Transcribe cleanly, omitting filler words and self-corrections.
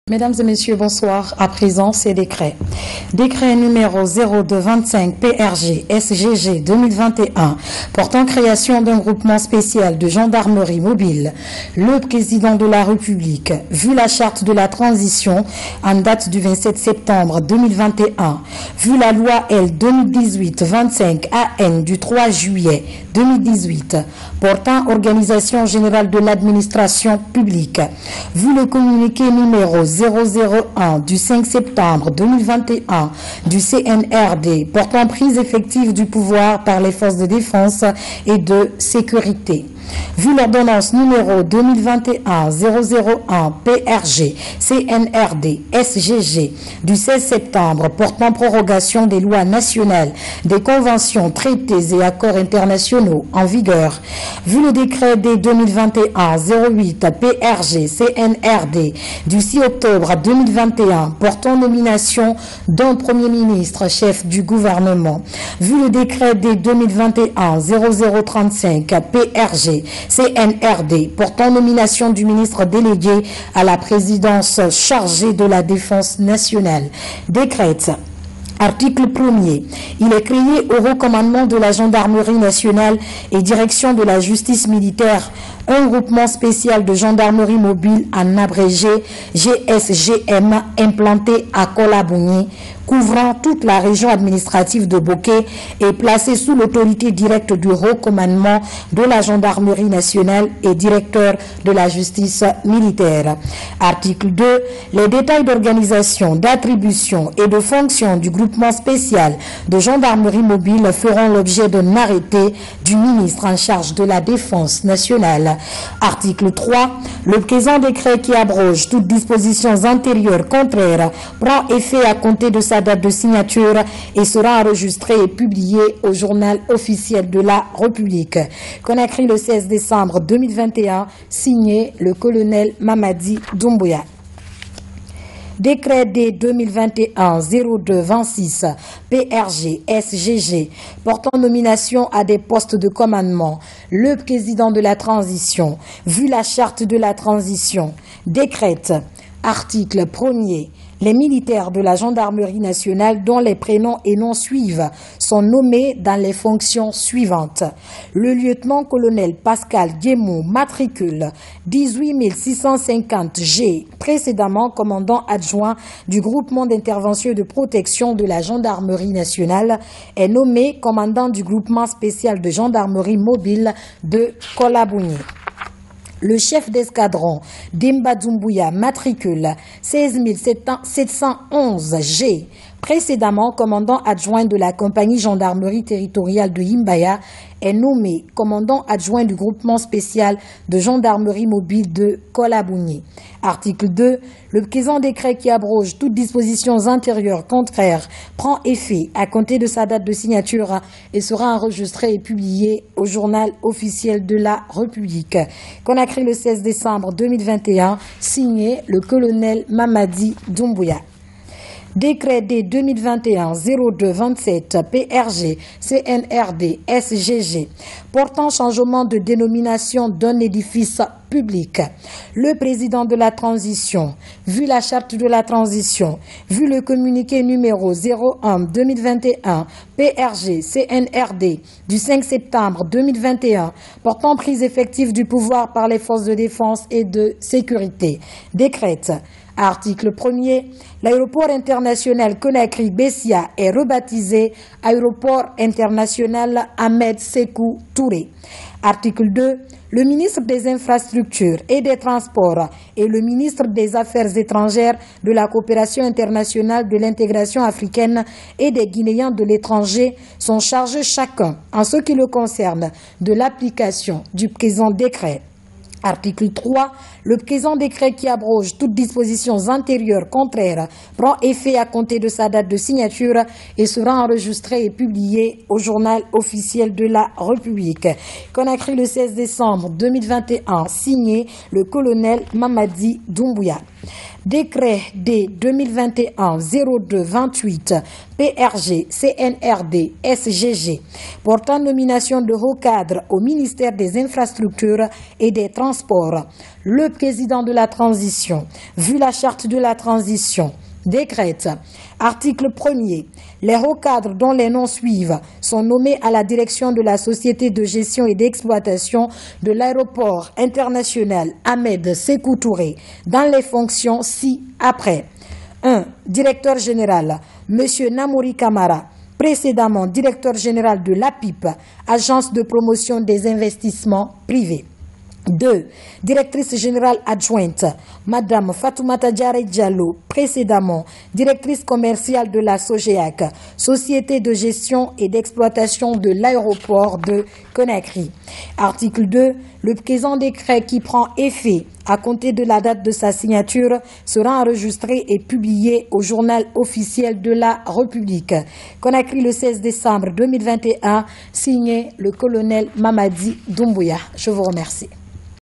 Mesdames et messieurs, bonsoir. À présent, ces décrets. Décret numéro 0225 PRG SGG 2021 portant création d'un groupement spécial de gendarmerie mobile. Le président de la République, vu la charte de la transition en date du 27 septembre 2021, vu la loi L 2018-25 AN du 3 juillet 2018 portant organisation générale de l'administration publique, vu le communiqué numéro 001 du 5 septembre 2021 du CNRD portant prise effective du pouvoir par les forces de défense et de sécurité, vu l'ordonnance numéro 2021-001 PRG CNRD SGG du 16 septembre portant prorogation des lois nationales, des conventions, traités et accords internationaux en vigueur, vu le décret des 2021-08 PRG CNRD du 6 octobre 2021 portant nomination d'un Premier ministre chef du gouvernement, vu le décret des 2021-0035 PRG CNRD portant nomination du ministre délégué à la présidence chargé de la défense nationale, décrète. Article 1er. Il est créé au recommandement de la gendarmerie nationale et direction de la justice militaire un groupement spécial de gendarmerie mobile en abrégé GSGM implanté à Kolabougny, couvrant toute la région administrative de Boké et placé sous l'autorité directe du recommandement de la gendarmerie nationale et directeur de la justice militaire. Article 2. Les détails d'organisation, d'attribution et de fonction du groupement spécial de gendarmerie mobile feront l'objet d'un arrêté du ministre en charge de la défense nationale. Article 3. Le présent décret qui abroge toutes dispositions antérieures contraires prend effet à compter de sa date de signature et sera enregistré et publié au journal officiel de la République. Conakry le 16 décembre 2021, signé le colonel Mamadi Doumbouya. Décret des 2021-0226 PRG SGG portant nomination à des postes de commandement. Le président de la transition, vu la charte de la transition, décrète. Article 1er. Les militaires de la gendarmerie nationale dont les prénoms et noms suivent sont nommés dans les fonctions suivantes. Le lieutenant-colonel Pascal Guémou, matricule 18650 G, précédemment commandant adjoint du groupement d'intervention et de protection de la gendarmerie nationale, est nommé commandant du groupement spécial de gendarmerie mobile de Kolabougny. Le chef d'escadron Demba Doumbouya, matricule 16711 G, précédemment commandant adjoint de la compagnie gendarmerie territoriale de Himbaya, est nommé commandant adjoint du groupement spécial de gendarmerie mobile de Kolabougny. Article 2. Le présent décret qui abroge toutes dispositions antérieures contraires prend effet à compter de sa date de signature et sera enregistré et publié au journal officiel de la République. Conakry le 16 décembre 2021, signé le colonel Mamadi Doumbouya. Décret des 2021-0227 PRG CNRD SGG portant changement de dénomination d'un édifice public. Le président de la transition, vu la charte de la transition, vu le communiqué numéro 01-2021 PRG CNRD du 5 septembre 2021 portant prise effective du pouvoir par les forces de défense et de sécurité, décrète. Article 1er. L'aéroport international Conakry-Bessia est rebaptisé Aéroport international Ahmed Sékou Touré. Article 2. Le ministre des Infrastructures et des Transports et le ministre des Affaires étrangères, de la coopération internationale, de l'intégration africaine et des Guinéens de l'étranger sont chargés chacun, en ce qui le concerne, de l'application du présent décret. Article 3. Le présent décret qui abroge toutes dispositions antérieures contraires prend effet à compter de sa date de signature et sera enregistré et publié au journal officiel de la République. Conakry le 16 décembre 2021, signé le colonel Mamadi Doumbouya. Décret des 2021-0228 PRG CNRD SGG portant nomination de haut cadre au ministère des Infrastructures et des Transports. le président de la transition, vu la charte de la transition, décrète, article 1er, les hauts cadres dont les noms suivent sont nommés à la direction de la société de gestion et d'exploitation de l'aéroport international Ahmed Sékou Touré dans les fonctions ci-après. 1. Directeur général, M. Namouri Kamara, précédemment directeur général de l'APIP, Agence de promotion des investissements privés. 2. Directrice générale adjointe, Madame Fatoumata Diaré Diallo, précédemment directrice commerciale de la SOGEAC, Société de gestion et d'exploitation de l'aéroport de Conakry. Article 2. Le présent décret qui prend effet à compter de la date de sa signature sera enregistré et publié au journal officiel de la République. Conakry le 16 décembre 2021, signé le colonel Mamadi Doumbouya. Je vous remercie.